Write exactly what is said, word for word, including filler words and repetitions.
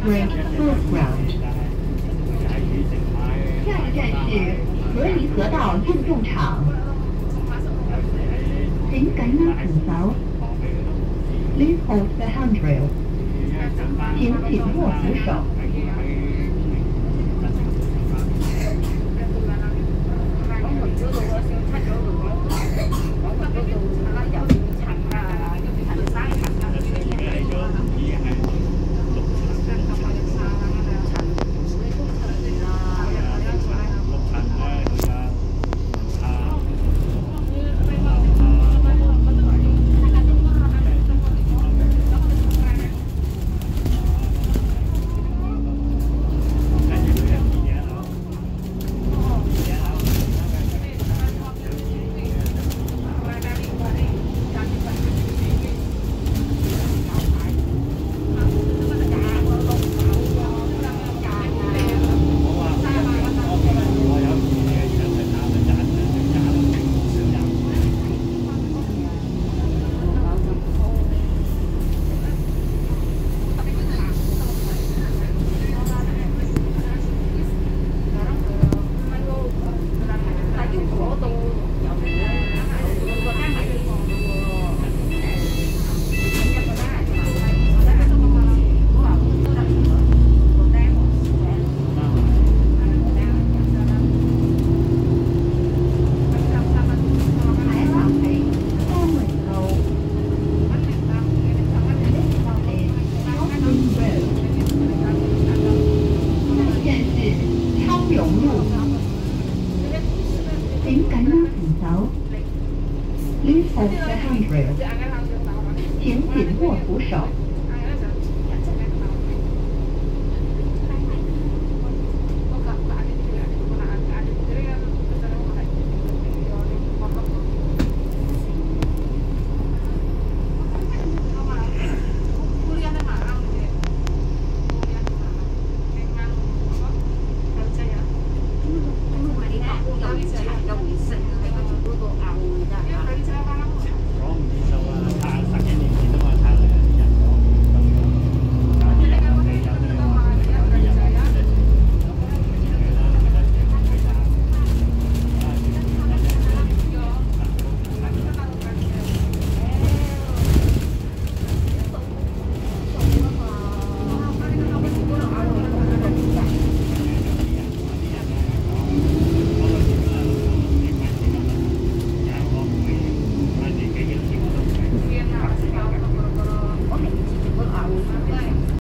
Great Bird Ground。下一站是和宜河道运动场。請緊握扶手。Please hold the handrail。請緊握扶手。請緊握扶手。Please hold the handrail。請緊握扶手。